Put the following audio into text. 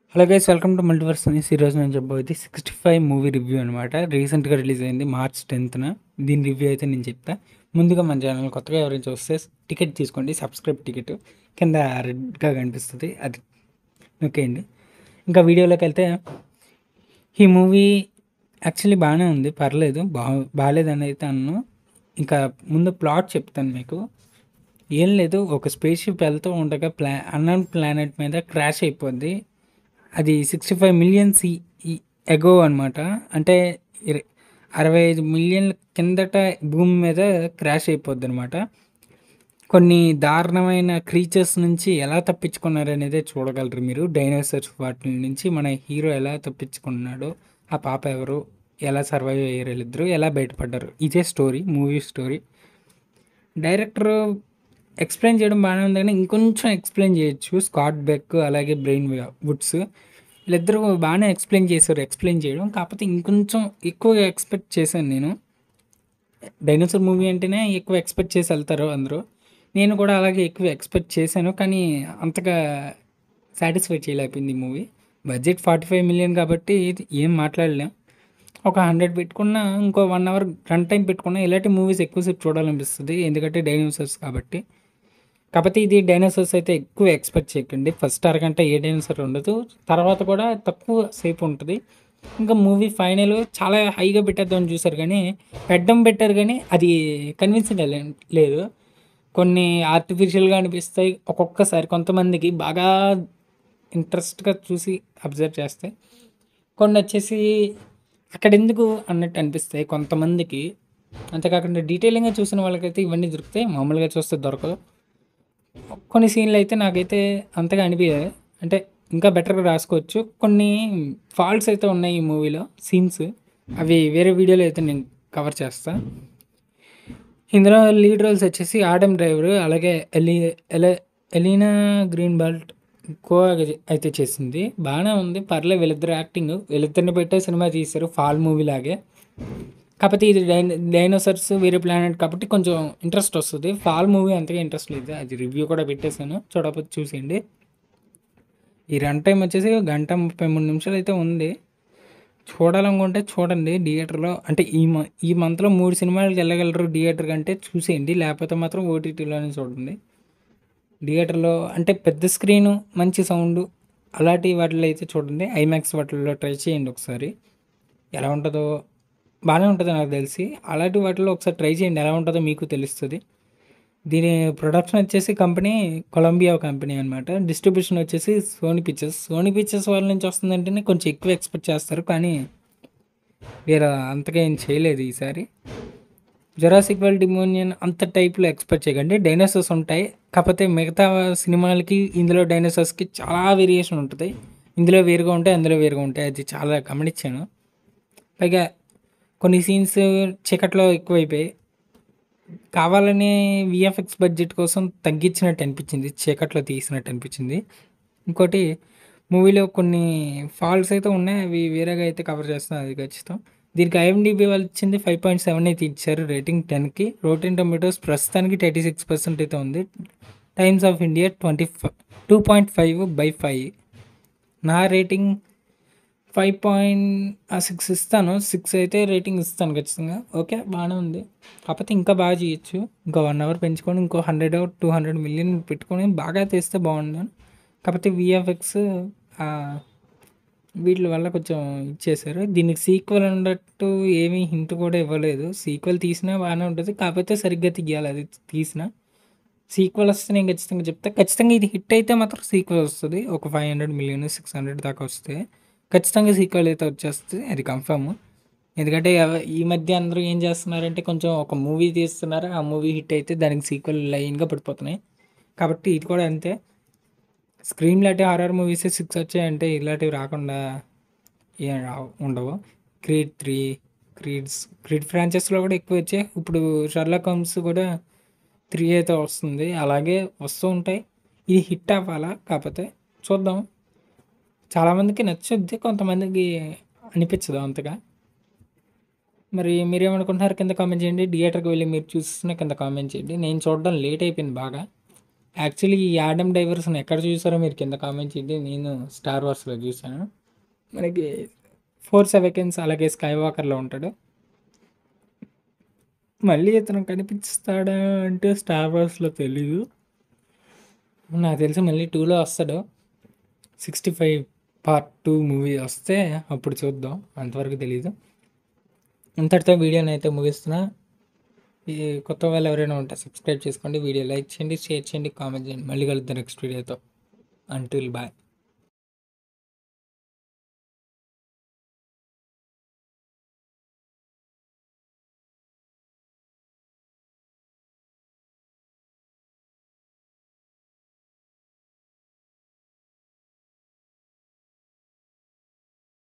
Hello guys, welcome to multiverse news. ఈరోజు నేను చెప్పబోయేది 65 మూవీ రివ్యూ అనమాట. రీసెంట్గా రిలీజ్ అయింది March 10th. దీని రివ్యూ అయితే నేను చెప్తా. ముందుగా మన ఛానల్ కొత్తగా ఎవరైనా చూస్తే టికెట్ తీసుకోండి, సబ్స్క్రైబ్ టికెట్ కింద రెడ్గా కనిపిస్తుంది, అది నొక్కేయండి. ఇంకా వీడియోలోకి వెళ్తే ఈ మూవీ యాక్చువల్లీ బాగానే ఉంది, పర్లేదు, బాగాలేదని అయితే అన్ను. ఇంకా ముందు ప్లాట్ చెప్తాను మీకు. ఏం లేదు, ఒక స్పేస్ షిప్ వెళ్తూ ఉండగా అన్నోన్ ప్లానెట్ మీద క్రాష్ అయిపోద్ది. అది 65 మిలియన్స్ ఎగో అనమాట. అంటే 65 మిలియన్ల కిందట భూమి మీద క్రాష్ అయిపోద్ది అనమాట. కొన్ని దారుణమైన క్రీచర్స్ నుంచి ఎలా తప్పించుకున్నారు అనేది చూడగలరు మీరు. డైనోసార్స్ వాటి నుంచి మన హీరో ఎలా తప్పించుకున్నాడో, ఆ పాప ఎవరు, ఎలా సర్వైవ్ అయ్యారు, వీళ్ళిద్దరు ఎలా బయటపడ్డారు, ఇదే story, movie story. Director explain చేయడం బాగానే ఉంది, కానీ ఇంకొంచెం ఎక్స్ప్లెయిన్ చేయొచ్చు. స్కాట్ బెక్ అలాగే బ్రెయిన్ వుడ్స్ వీళ్ళిద్దరూ బాగానే ఎక్స్ప్లెయిన్ చేయడం, కాకపోతే ఇంకొంచెం ఎక్కువగా ఎక్స్పెక్ట్ చేశాను నేను. డైనోసార్ మూవీ అంటేనే ఎక్కువ ఎక్స్పెక్ట్ చేసి వెళ్తారు అందరూ. నేను కూడా అలాగే ఎక్కువ ఎక్స్పెక్ట్ చేశాను, కానీ అంతగా సాటిస్ఫై చేయలేకపోయింది ఈ మూవీ. బడ్జెట్ 45 మిలియన్ కాబట్టి ఏం మాట్లాడలేం. ఒక 100 పెట్టుకున్నా, ఇంకో 1 అవర్ రన్ టైం పెట్టుకున్నా ఇలాంటి మూవీస్ ఎక్కువసేపు చూడాలనిపిస్తుంది, ఎందుకంటే డైనోసార్స్ కాబట్టి. కాకపోతే ఇది డైనోసార్స్ అయితే ఎక్కువ ఎక్స్పెక్ట్ చేయకండి. ఫస్ట్ అరగంట ఏ డైనోసార్ ఉండదు, తర్వాత కూడా తక్కువ సేపు ఉంటుంది. ఇంకా మూవీ ఫైనల్ చాలా హైగా పెట్టేద్దామని చూసారు, కానీ పెట్టారు, కానీ అది కన్విన్సింగ్ లేదు. కొన్ని ఆర్టిఫిషియల్గా అనిపిస్తాయి ఒక్కొక్కసారి, కొంతమందికి బాగా ఇంట్రెస్ట్గా చూసి అబ్జర్వ్ చేస్తాయి. కొన్ని వచ్చేసి అక్కడ ఎందుకు అన్నట్టు అనిపిస్తాయి కొంతమందికి. అంతేకాకుండా డీటెయిలింగ్గా చూసిన వాళ్ళకైతే ఇవన్నీ దొరుకుతాయి, మామూలుగా చూస్తే దొరకదు. కొన్ని సీన్లు అయితే నాకైతే అంతగా అనిపించాయి, అంటే ఇంకా బెటర్గా రాసుకోవచ్చు. కొన్ని ఫాల్ట్స్ అయితే ఉన్నాయి ఈ మూవీలో, సీన్స్, అవి వేరే వీడియోలో అయితే నేను కవర్ చేస్తాను. ఇందులో లీడ్ రోల్స్ వచ్చేసి ఆడమ్ డ్రైవర్, అలాగే ఎలీనా గ్రీన్ బెల్ట్ అయితే చేసింది. బాగానే ఉంది, పర్లేదు. వీళ్ళిద్దరు యాక్టింగ్, వీళ్ళిద్దరిని పెట్టే సినిమా తీశారు, ఫాల్ మూవీ లాగే. కాకపోతే ఇది డైనోసార్స్ వేరే ప్లానెట్ కాబట్టి కొంచెం ఇంట్రెస్ట్ వస్తుంది. ఫాల్ మూవీ అంతగా ఇంట్రెస్ట్ లేదు, అది రివ్యూ కూడా పెట్టేశాను, చూడకపోతే చూసేయండి. ఈ రన్ టైం వచ్చేసి 1:33 అయితే ఉంది. చూడాలనుకుంటే చూడండి థియేటర్లో. అంటే ఈ మంత్లో 3 సినిమాలకు వెళ్ళగలరు థియేటర్ కంటే, చూసేయండి. లేకపోతే మాత్రం ఓటీటీలోనే చూడండి. థియేటర్లో అంటే పెద్ద స్క్రీను, మంచి సౌండ్, అలాంటి వాటిలో అయితే చూడండి. ఐమాక్స్ వాటిల్లో ట్రై చేయండి ఒకసారి, ఎలా ఉంటుందో. బాగానే ఉంటుంది నాకు తెలిసి. అలాంటి వాటిలో ఒకసారి ట్రై చేయండి, ఎలా ఉంటుందో మీకు తెలుస్తుంది. దీని ప్రొడక్షన్ వచ్చేసి కంపెనీ కొలంబియా కంపెనీ అనమాట. డిస్ట్రిబ్యూషన్ వచ్చేసి సోనీ పిక్చర్స్ వాళ్ళ నుంచి వస్తుందంటేనే కొంచెం ఎక్కువ ఎక్స్పెక్ట్ చేస్తారు, కానీ వీరు అంతగా ఏం చేయలేదు ఈసారి. జురాసిక్ వరల్డ్ డిమోనియన్ అంత టైప్లో ఎక్స్పెక్ట్ చేయకండి. డైనోసార్స్ ఉంటాయి, కాకపోతే మిగతా సినిమాలకి ఇందులో డైనోసార్స్కి చాలా వేరియేషన్ ఉంటుంది. ఇందులో వేరుగా ఉంటాయి, అందులో వేరుగా ఉంటాయి, అది చాలా గమనించాను. పైగా కొన్ని సీన్స్ చీకట్లో ఎక్కువైపోయాయి, కావాలని విఎఫ్ఎక్స్ బడ్జెట్ కోసం తగ్గించినట్టు అనిపించింది, చీకట్లో తీసినట్టు అనిపించింది. ఇంకోటి, మూవీలో కొన్ని ఫాల్ట్స్ అయితే ఉన్నాయి, అవి వేరేగా అయితే కవర్ చేస్తాను, అది ఖచ్చితం. దీనికి ఐఎండిబి వాళ్ళు ఇచ్చింది 5.7 అయితే ఇచ్చారు రేటింగ్ 10కి. రోటెన్ టొమాటోస్ ప్రస్తుతానికి 36% అయితే ఉంది. Times of India 2.5/5. నా రేటింగ్ 5.6 ఇస్తాను. 6 అయితే రేటింగ్ ఇస్తాను ఖచ్చితంగా. ఓకే, బాగానే ఉంది, కాకపోతే ఇంకా బాగా చేయొచ్చు. ఇంకా 1 అవర్ పెంచుకొని ఇంకో 100 or 200 మిలియన్ పెట్టుకొని బాగా తీస్తే బాగుండు. కాకపోతే విఎఫ్ఎక్స్ వీటి వల్ల కొంచెం ఇచ్చేసారు. దీనికి సీక్వెల్ ఉన్నట్టు ఏమీ హింట్ కూడా ఇవ్వలేదు. సీక్వెల్ తీసినా బాగానే ఉంటుంది, కాకపోతే సరిగ్గా తీయాలి. అది తీసిన సీక్వెల్ వస్తే నేను ఖచ్చితంగా చెప్తా. ఖచ్చితంగా ఇది హిట్ అయితే మాత్రం సీక్వెల్ వస్తుంది. ఒక 500 మిలియన్ 600 దాకా వస్తే ఖచ్చితంగా సీక్వెల్ అయితే వచ్చేస్తుంది, అది కన్ఫర్మ్. ఎందుకంటే ఈ మధ్య అందరూ ఏం చేస్తున్నారంటే, కొంచెం ఒక మూవీ తీస్తున్నారు, ఆ మూవీ హిట్ అయితే దానికి సీక్వెల్ లైన్గా పడిపోతున్నాయి. కాబట్టి ఇది కూడా అంతే. స్క్రీన్ లాంటి హారర్ మూవీస్ 6 వచ్చాయంటే ఇలాంటివి రాకుండా ఏం ఉండవు. క్రీడ్ ఫ్రాంచైస్లో కూడా ఎక్కువ వచ్చాయి. ఇప్పుడు షర్లాక్ హోమ్స్ కూడా 3 అయితే వస్తుంది, అలాగే వస్తూ ఉంటాయి. ఇది హిట్ అవ్వాలా, కాకపోతే చూద్దాం. చాలామందికి నచ్చుద్ది, కొంతమందికి అనిపించదు అంతగా. మరి మీరేమనుకుంటున్నారు కింద కామెంట్ చేయండి. థియేటర్కి వెళ్ళి మీరు చూసిన కింద కామెంట్ చేయండి. నేను చూడడం లేట్ అయిపోయింది బాగా, యాక్చువల్లీ ఈ యాడమ్ డైవర్స్ని ఎక్కడ చూసారో మీరు కింద కామెంట్ చేయండి. నేను స్టార్ వార్స్లో చూసాను. మనకి ఫోర్స్ అవెకెన్స్ అలాగే స్కై వాకర్లో ఉంటాడు. మళ్ళీ ఇతను కనిపిస్తాడా అంటే స్టార్ వార్స్లో తెలీదు. నాకు తెలిసి మళ్ళీ 2లో వస్తాడు. 65 పార్ట్ 2 మూవీ వస్తే అప్పుడు చూద్దాం, అంతవరకు తెలీదు. ఇంతటితో వీడియోని అయితే ముగిస్తున్నా. ఈ కొత్త వాళ్ళు ఎవరైనా ఉంటే సబ్స్క్రైబ్ చేసుకోండి, వీడియో లైక్ చేయండి, షేర్ చేయండి, కామెంట్ చేయండి. మళ్ళీ కలుద్దాం నెక్స్ట్ వీడియోతో. Until bye.